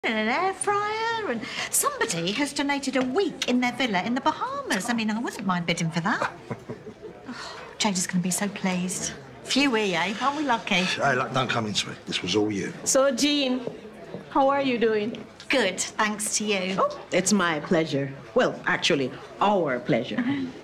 and an air fryer, and somebody has donated a week in their villa in the Bahamas. I mean, I wouldn't mind bidding for that. Oh, Jade is going to be so pleased. Phew, eh? Aren't we lucky? Hey, look, don't come into it. This was all you. So, Jean, how are you doing? Good, thanks to you. Oh, it's my pleasure. Well, actually, our pleasure.